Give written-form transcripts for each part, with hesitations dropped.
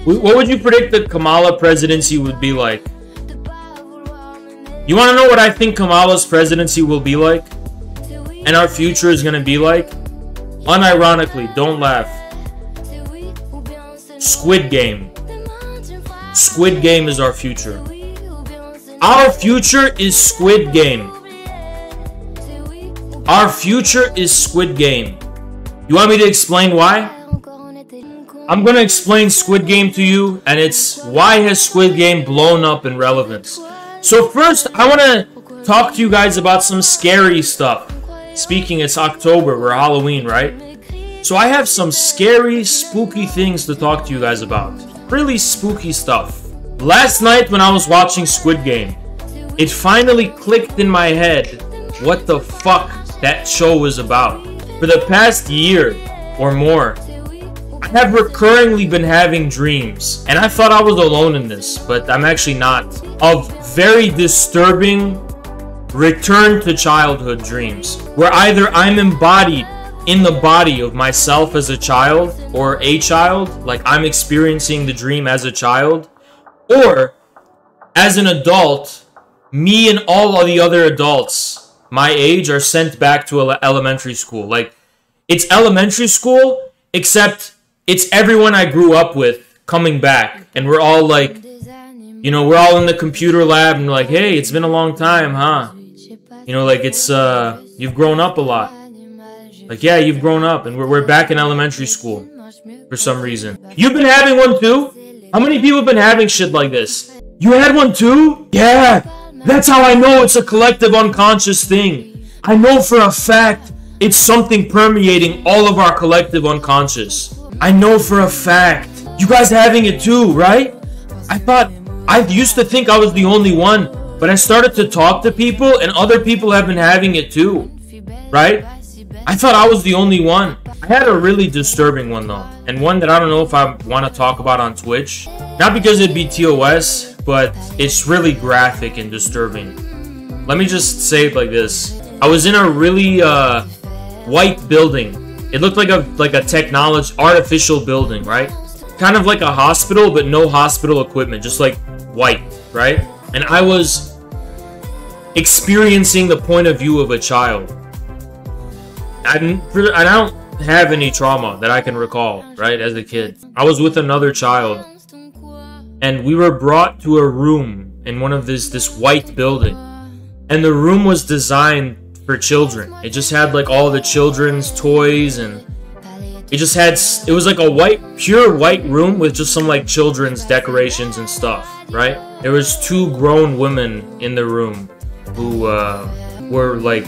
What would you predict the Kamala presidency would be like? You want to know what I think Kamala's presidency will be like? And our future is going to be like? Unironically, don't laugh. Squid Game. Squid Game is our future. Our future is Squid Game. Our future is Squid Game. You want me to explain why? I'm gonna explain Squid Game to you, and it's why has Squid Game blown up in relevance. So first, I want to talk to you guys about some scary stuff. Speaking, it's October, we're Halloween, right? So I have some scary, spooky things to talk to you guys about. Really spooky stuff. Last night when I was watching Squid Game, it finally clicked in my head what the fuck that show was about. For the past year or more, I have recurringly been having dreams, and I thought I was alone in this, but I'm actually not, of very disturbing return to childhood dreams, where either I'm embodied in the body of myself as a child, or a child, like I'm experiencing the dream as a child, or as an adult, me and all of the other adults my age are sent back to elementary school. Like, it's elementary school, except it's everyone I grew up with coming back, and we're all like, you know, we're all in the computer lab, and like, hey, it's been a long time, huh? You know, like, it's, you've grown up a lot. Like, yeah, you've grown up, and we're back in elementary school for some reason. You've been having one too? How many people have been having shit like this? You had one too? Yeah, that's how I know it's a collective unconscious thing. I know for a fact it's something permeating all of our collective unconscious. I know for a fact. You guys having it too, right? I used to think I was the only one, but I started to talk to people, and other people have been having it too, right? I thought I was the only one. I had a really disturbing one though, and one that I don't know if I want to talk about on Twitch. Not because it'd be TOS, but it's really graphic and disturbing. Let me just say it like this. I was in a really white building. It looked like a technology artificial building, right? Kind of like a hospital, but no hospital equipment, just like white, right? And I was experiencing the point of view of a child. I don't have any trauma that I can recall, right, as a kid. I was with another child, and we were brought to a room in one of this white building, and the room was designed for children. It just had like all the children's toys, and it was like a pure white room with just some like children's decorations and stuff, right? There was 2 grown women in the room who were like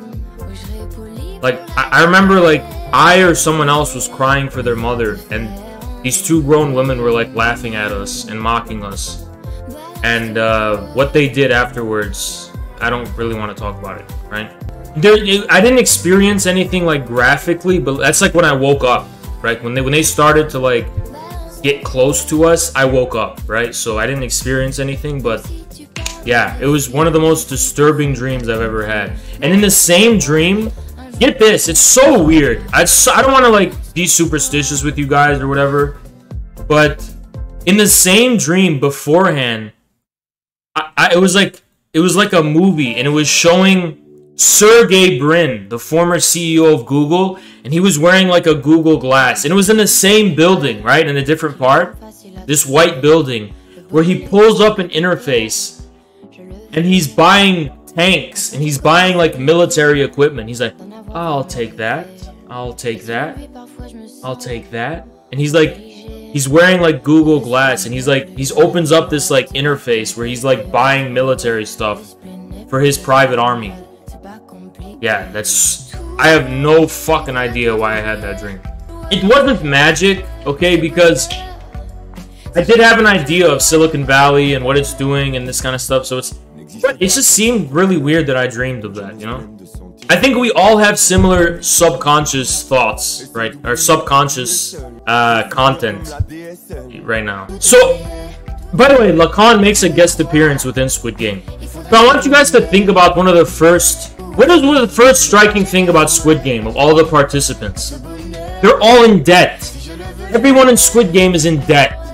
I remember like I or someone else was crying for their mother, and these 2 grown women were like laughing at us and mocking us. And what they did afterwards, I don't really want to talk about it, right? I didn't experience anything like graphically, but that's like when I woke up, right? When they started to like get close to us, I woke up, right? So I didn't experience anything, but yeah, it was one of the most disturbing dreams I've ever had. And in the same dream, get this, it's so weird. I don't want to like be superstitious with you guys or whatever, but in the same dream beforehand, it was like a movie, and it was showing Sergey Brin, the former CEO of Google, and he was wearing like a Google Glass, and it was in the same building, right, in a different part, this white building, where he pulls up an interface, and he's buying tanks, and he's buying like military equipment. He's like, I'll take that, I'll take that, I'll take that, and he's like, he's wearing like Google Glass, and he opens up this like interface where he's like buying military stuff for his private army. Yeah, I have no fucking idea why I had that dream. It wasn't magic, okay, because I did have an idea of Silicon Valley and what it's doing and this kind of stuff, so it just seemed really weird that I dreamed of that, you know? I think we all have similar subconscious thoughts, right? Or subconscious content right now. So, by the way, Lacan makes a guest appearance within Squid Game. So I want you guys to think about what is one of the first striking thing about Squid Game of all the participants? They're all in debt. Everyone in Squid Game is in debt.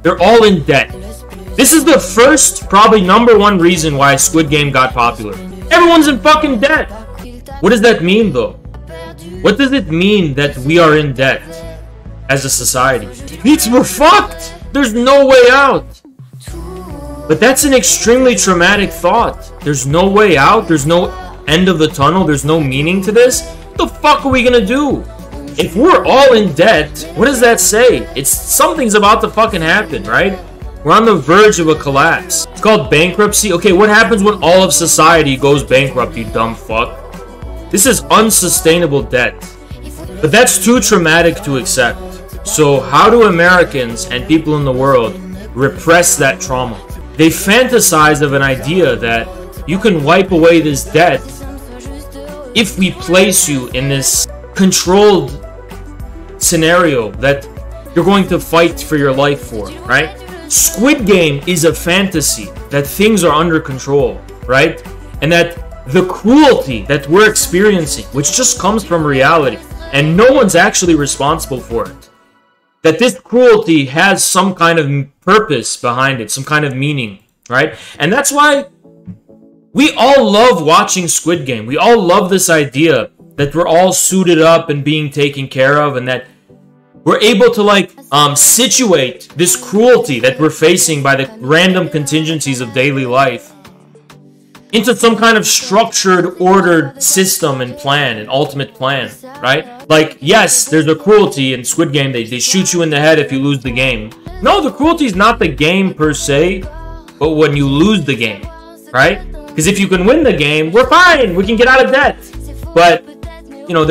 They're all in debt. This is the first, probably #1 reason why Squid Game got popular. Everyone's in fucking debt. What does that mean, though? What does it mean that we are in debt as a society? We're fucked. There's no way out. But that's an extremely traumatic thought. There's no way out. There's no end of the tunnel. There's no meaning to this. What the fuck are we gonna do? If we're all in debt, what does that say? Something's about to fucking happen, right? We're on the verge of a collapse. It's called bankruptcy. Okay, what happens when all of society goes bankrupt, you dumb fuck? This is unsustainable debt. But that's too traumatic to accept. So how do Americans and people in the world repress that trauma? They fantasize of an idea that you can wipe away this debt if we place you in this controlled scenario that you're going to fight for your life for, right? Squid Game is a fantasy that things are under control, right? And that the cruelty that we're experiencing, which just comes from reality, and no one's actually responsible for it, that this cruelty has some kind of purpose behind it, some kind of meaning, right? And that's why we all love watching Squid Game. We all love this idea that we're all suited up and being taken care of, and that we're able to situate this cruelty that we're facing by the random contingencies of daily life into some kind of structured, ordered system and plan, an ultimate plan, right? Like, yes, there's a cruelty in Squid Game. They shoot you in the head if you lose the game. No, the cruelty is not the game per se, but when you lose the game, right? Because if you can win the game, we're fine. We can get out of debt. But you know,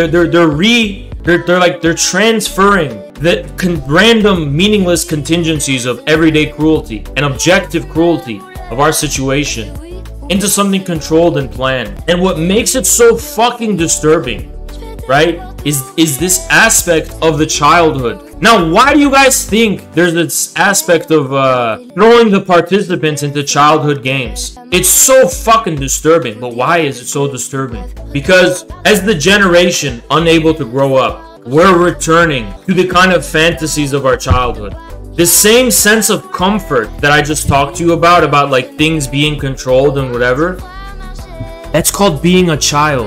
they're transferring the random, meaningless contingencies of everyday cruelty and objective cruelty of our situation into something controlled and planned. And what makes it so fucking disturbing, right, is this aspect of the childhood. Now, why do you guys think there's this aspect of throwing the participants into childhood games? It's so fucking disturbing. But why is it so disturbing? Because as the generation unable to grow up, we're returning to the kind of fantasies of our childhood. The same sense of comfort that I just talked to you about like things being controlled and whatever, that's called being a child.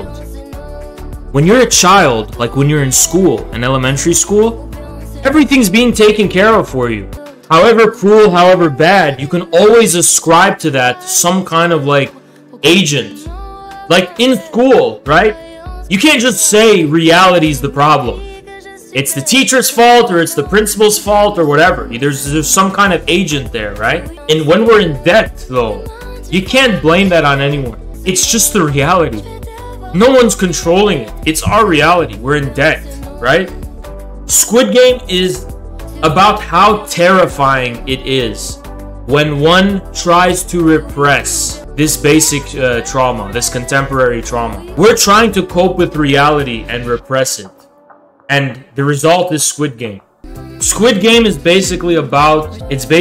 When you're a child, like when you're in school, in elementary school, everything's being taken care of for you. However cruel, however bad, you can always ascribe to that some kind of like agent. Like in school, right? You can't just say reality's the problem. It's the teacher's fault or it's the principal's fault or whatever. There's some kind of agent there, right? And when we're in debt, though, you can't blame that on anyone. It's just the reality. No one's controlling it. It's our reality. We're in debt, right? Squid Game is about how terrifying it is when one tries to repress this basic trauma, this contemporary trauma. We're trying to cope with reality and repress it. And the result is Squid Game. Squid Game is basically about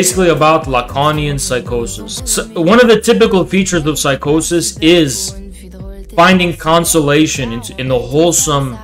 Lacanian psychosis. So one of the typical features of psychosis is finding consolation in the wholesome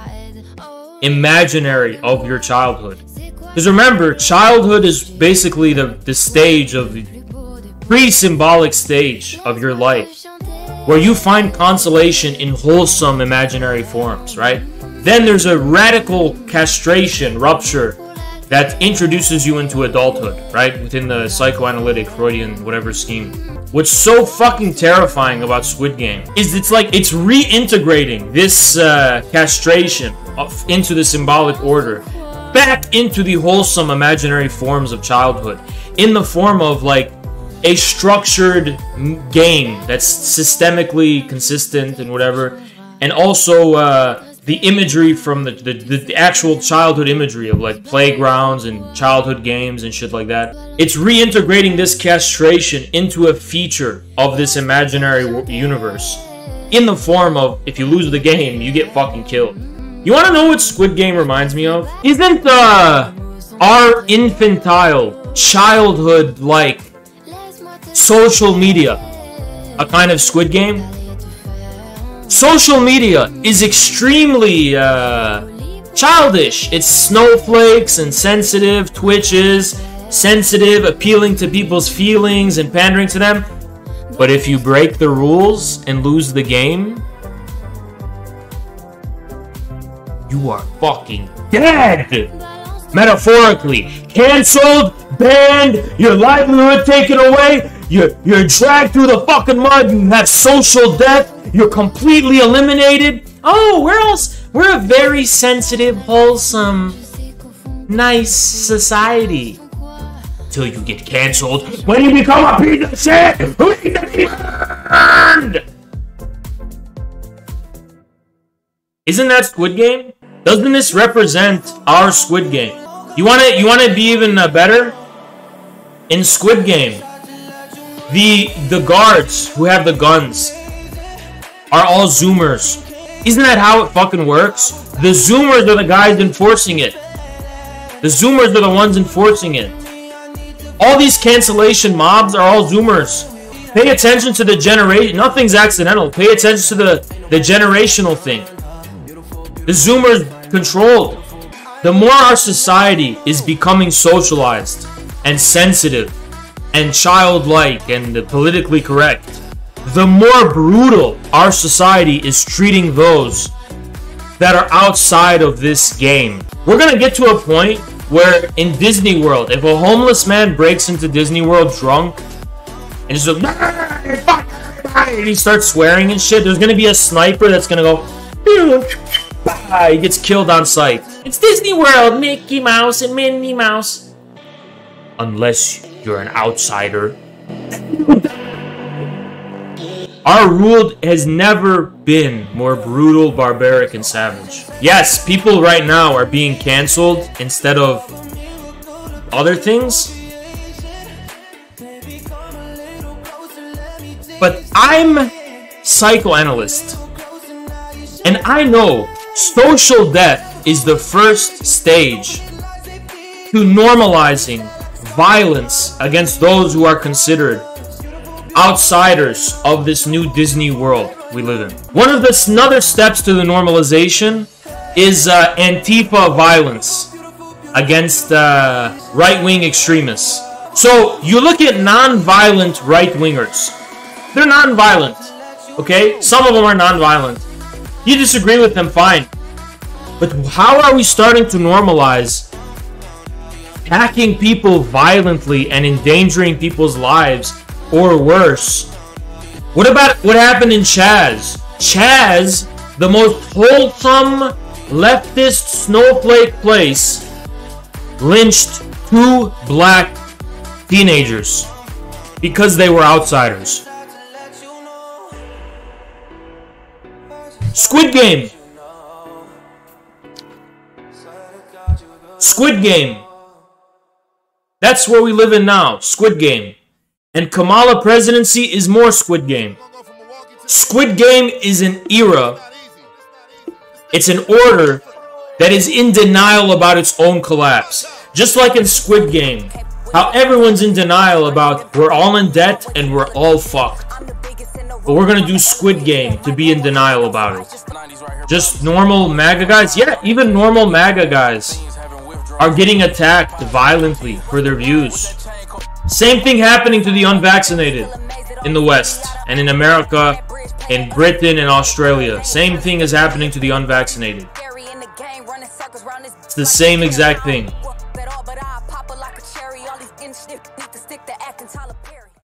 imaginary of your childhood. Because remember, childhood is basically the stage of the pre-symbolic stage of your life, where you find consolation in wholesome imaginary forms, right? Then there's a radical castration, rupture, that introduces you into adulthood, right? Within the psychoanalytic, Freudian, whatever scheme. What's so fucking terrifying about Squid Game is it's reintegrating this castration into the symbolic order back into the wholesome imaginary forms of childhood in the form of like a structured game that's systemically consistent and whatever, and also the imagery from the actual childhood imagery of like playgrounds and childhood games and shit like that. It's reintegrating this castration into a feature of this imaginary universe in the form of, if you lose the game, you get fucking killed. You want to know what Squid Game reminds me of? Isn't our infantile, childhood-like social media a kind of Squid Game? Social media is extremely childish. It's snowflakes and sensitive twitches, sensitive, appealing to people's feelings and pandering to them. But if you break the rules and lose the game, you are fucking dead. Metaphorically. Cancelled, banned, your livelihood taken away, you're dragged through the fucking mud, you have social death, you're completely eliminated. Oh, we're a very sensitive, wholesome, nice society. Till you get cancelled when you become a piece of shit who needs to be burned. Isn't that Squid Game? Doesn't this represent our Squid Game? You wanna be even better? In Squid Game, the guards who have the guns are all Zoomers. Isn't that how it fucking works? The Zoomers are the guys enforcing it. The Zoomers are the ones enforcing it. All these cancellation mobs are all Zoomers. Pay attention to the generation. Nothing's accidental. Pay attention to the generational thing. The Zoomers controlled. The more our society is becoming socialized and sensitive and childlike and politically correct, the more brutal our society is treating those that are outside of this game. We're gonna get to a point where in Disney World, if a homeless man breaks into Disney World drunk and he's like, and he starts swearing and shit, there's gonna be a sniper that's gonna go, he gets killed on sight. It's Disney World, Mickey Mouse and Minnie Mouse. Unless you're an outsider. Our rule has never been more brutal, barbaric, and savage. Yes, people right now are being canceled instead of other things. But I'm psychoanalyst. And I know social death is the first stage to normalizing violence against those who are considered outsiders of this new Disney world we live in. One of the other steps to the normalization is Antifa violence against right-wing extremists. So you look at non-violent right-wingers. They're non-violent, okay? Some of them are non-violent. You disagree with them, fine. But how are we starting to normalize attacking people violently and endangering people's lives? Or worse, what about what happened in Chaz? Chaz, the most wholesome leftist snowflake place, lynched 2 black teenagers because they were outsiders. Squid Game. Squid Game. That's where we live in now. Squid Game. And Kamala presidency is more Squid Game. Squid Game is an era. It's an order that is in denial about its own collapse. Just like in Squid Game, how everyone's in denial about we're all in debt and we're all fucked. But we're gonna do Squid Game to be in denial about it. Just normal MAGA guys? Yeah, even normal MAGA guys are getting attacked violently for their views. Same thing happening to the unvaccinated in the West and in America, in Britain and Australia. Same thing is happening to the unvaccinated. It's the same exact thing.